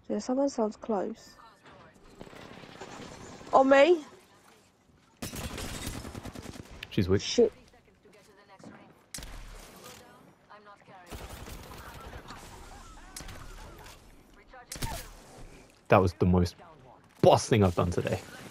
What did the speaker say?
Yeah, someone sounds close. On me? She's weak. Shit. That was the most boss thing I've done today.